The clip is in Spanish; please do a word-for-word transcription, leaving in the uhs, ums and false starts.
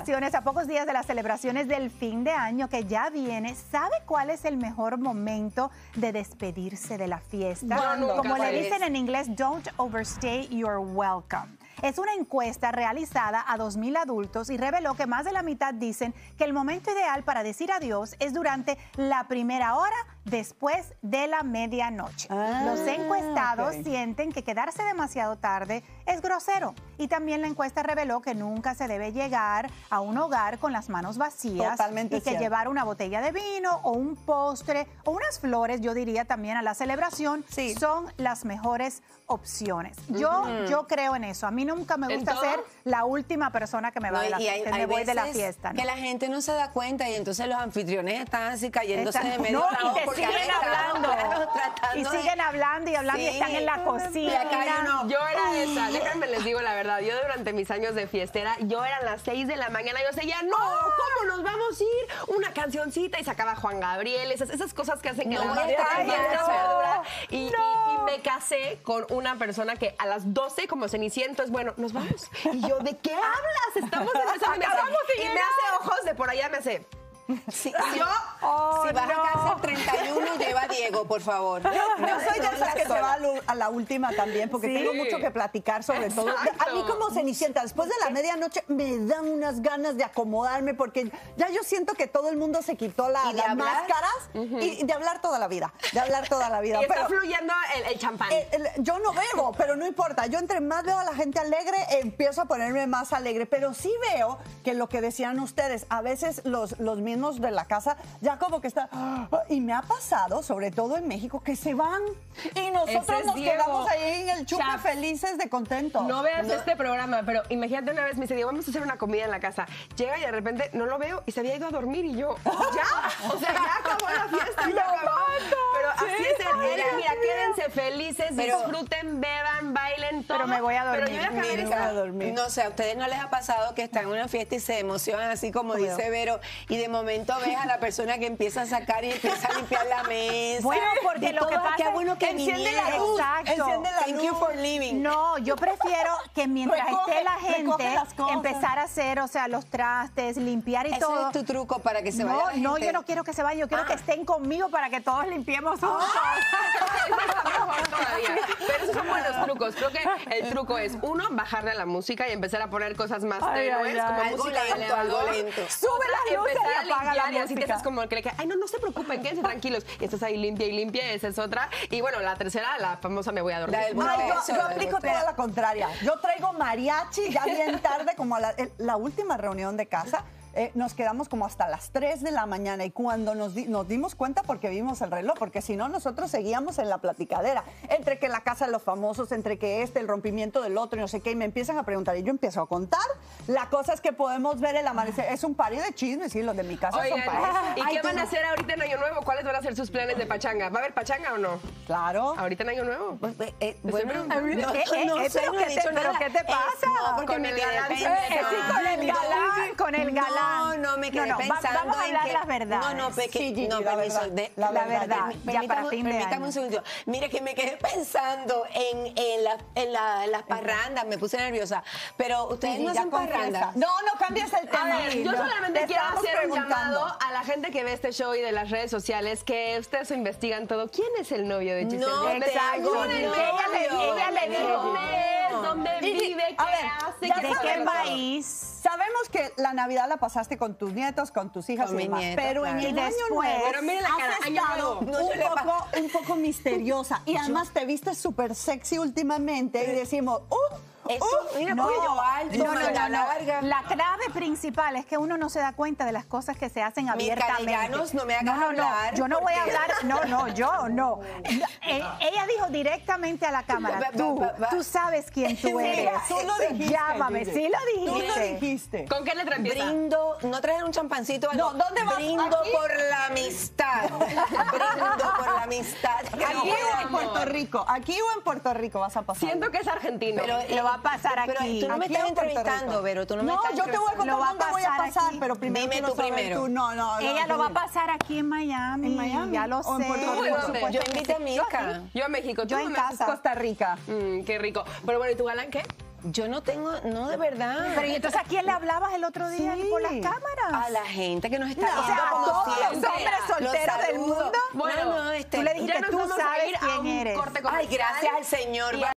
celebraciones, a pocos días de las celebraciones del fin de año que ya viene, ¿sabe cuál es el mejor momento de despedirse de la fiesta? Como le dicen en inglés, don't overstay your welcome. Es una encuesta realizada a dos mil adultos y reveló que más de la mitad dicen que el momento ideal para decir adiós es durante la primera hora después de la medianoche. Ah, Los encuestados okay. sienten que quedarse demasiado tarde es grosero. Y también la encuesta reveló que nunca se debe llegar a un hogar con las manos vacías. Totalmente y que cierto. Llevar una botella de vino o un postre o unas flores, yo diría también a la celebración, sí. son las mejores opciones. Yo, uh-huh. yo creo en eso. A mí nunca me gusta ser la última persona que me va no, de la, hay, que me hay voy de la fiesta. ¿no? Que la gente no se da cuenta y entonces los anfitriones están así cayéndose están, de medio no, lado y te siguen hablando. Y siguen de... hablando y hablando sí, y están en la cocina. No. Yo era esa, déjenme les digo la verdad. Yo durante mis años de fiestera, yo era a las seis de la mañana, yo seguía, no, ¿cómo nos vamos a ir? Una cancioncita y sacaba Juan Gabriel, esas, esas cosas que hacen que no, la fiesta no, no. y, no. y, y me casé con una persona que a las doce, como Ceniciento, es bueno, nos vamos. Y yo, ¿de qué hablas? Estamos empezando. Y, y me hace ojos de por allá, me hace... Sí, si yo, oh, si vas no. a casa el treinta y uno, lleva a Diego, por favor. Yo, no, yo soy de esas que se va a la última también, porque sí. tengo mucho que platicar sobre Exacto. todo. A mí como Cenicienta, después de la medianoche, me dan unas ganas de acomodarme, porque ya yo siento que todo el mundo se quitó la, las hablar? máscaras uh-huh. y de hablar toda la vida, de hablar toda la vida. Y pero, está fluyendo el, el champán. El, el, yo no bebo, pero no importa. Yo entre más veo a la gente alegre, empiezo a ponerme más alegre. Pero sí veo que lo que decían ustedes, a veces los, los mismos de la casa ya como que está y me ha pasado sobre todo en México que se van y nosotros nos Diego. quedamos ahí en el chupe Chap. felices de contentos. No veas no. este programa, pero imagínate una vez me dice, Diego, vamos a hacer una comida en la casa. Llega y de repente no lo veo y se había ido a dormir y yo, ya, o sea, ya acabó la fiesta, ya acabó. Pero así sí, es el mira, mira, quédense felices, pero, disfruten, beban, bailen, todo. Pero me voy a dormir. Pero yo voy a, Mira, a dormir. No sé, a ustedes no les ha pasado que están en una fiesta y se emocionan así como bueno. dice Vero y de momento ves a la persona que empieza a sacar y empieza a limpiar la mesa. Bueno, porque lo que pasa qué bueno que enciende vinieron. la luz. Exacto. Enciende la Thank luz. you for living. No, yo prefiero que mientras recoge, esté la gente empezar a hacer, o sea, los trastes, limpiar y Ese todo. es tu truco para que se no, vaya la gente. No, yo no quiero que se vayan, yo quiero ah. que estén conmigo para que todos limpiemos juntos. Pero esos son buenos trucos. Creo que el truco es, uno, bajarle a la música y empezar a poner cosas más tenues, como algo música de lento, algo lento. Sube la luz y apaga la y así te música. haces como el que le queda, ay, no, no se preocupen, quédense tranquilos. Y estás ahí limpia y limpia, esa es otra. Y bueno, la tercera, la famosa me voy a dormir. No, yo, yo aplico toda la contraria. Yo traigo mariachi ya bien tarde, como a la, la última reunión de casa. Eh, nos quedamos como hasta las tres de la mañana y cuando nos, di, nos dimos cuenta porque vimos el reloj, porque si no nosotros seguíamos en la platicadera, entre que la casa de los famosos, entre que este, el rompimiento del otro y no sé qué, y me empiezan a preguntar y yo empiezo a contar. La cosa es que podemos ver el amanecer, es un party de chismes, sí, los de mi casa Oigan, son pares. ¿y Ay, qué van a hacer ahorita en Año Nuevo? ¿Cuáles van a ser sus planes de pachanga? ¿Va a haber pachanga o no? Claro. ¿Ahorita en Año Nuevo? Pues, eh, bueno, no, ¿Qué, no, eh, no, eh, sé, pero, no ¿qué te, pero ¿qué te pasa? Es, no, porque con me el quedé galán. pensando. Eh, sí, con el galán, con el galán. No, no, me quedé no, no, pensando vamos a hablar en que, la verdad. No, no, peque, sí, Gigi, no, la permiso, verdad, de, la, la verdad. verdad. Per, ya para fin de permítame año. un segundo. Mire que me quedé pensando en, en, la, en, la, en las parrandas, me puse nerviosa. Pero ustedes sí, no hacen parrandas. No, no cambies el tema. A ver, yo no, solamente quiero hacer un preguntando. llamado a la gente que ve este show y de las redes sociales, que ustedes investigan todo. ¿Quién es el novio de Giselle? No, exacto. Ayúdenme. Ella le, ella le dijo ¿Dónde es? ¿Dónde vive? ¿Qué a ver, hace? ya ¿Qué de qué sabe? país. Sabemos que la Navidad la pasaste con tus nietos, con tus hijas Con y mi demás, nieta, pero claro. en el Y año después- nuevo Pero mire la cara, has año estado nuevo. No, yo un, le poco, un poco misteriosa y además te viste súper sexy últimamente y decimos, ¡uh! Eso, uh, mira, No, cuello alto, no, no, manga no, no. larga. La clave principal es que uno no se da cuenta de las cosas que se hacen abiertamente. Castellanos, no me hagas no, no, hablar, no, yo no voy a porque- hablar, no, no, yo no. Eh, ella dijo directamente a la cámara, Va, va, tú, va, va. tú sabes quién tú Sí, eres. tú lo dijiste, Llámame, Gigi. sí lo Tú lo dijiste. dijiste. ¿Con qué letra empieza? Brindo, no traes un champancito. Algo? No, ¿dónde vas? Brindo ¿Aquí? por la amistad. Brindo por la amistad. ¿Aquí o en Puerto Rico? ¿Aquí o en Puerto Rico vas a pasar? Siento que es argentino. Pero Lo va a pasar pero aquí. tú no me Aquí estás o en Puerto entrevistando, Rico. Vero. Tú no, me No, estás yo te voy a entrevistando. contar Lo va a dónde voy a pasar pasar, aquí. pero primero Dime quiero tú saber primero. tú. No, no, no. Ella lo va a tú- pasar aquí en Miami. ¿En Miami? Ya lo ¿O en sé. Puerto Rico? Por ¿Dónde? supuesto Yo que invité a sí. mi Yo hija. aquí. Yo a México. ¿Tú Yo en dónde haces casa. Costa Rica. Mm, qué rico. Pero bueno, ¿y tu galán qué? Yo no tengo, no, de verdad. Pero ¿y entonces a quién le hablabas el otro día Sí. por las cámaras? A la gente que nos está No, o viendo sea, a como todos los siempre. hombres solteros Los del saludo. mundo. Bueno, no, este, tú le dijiste, Ya nos tú vamos a sabes ir a quién un eres. corte Ay, comercial. gracias al Señor. Y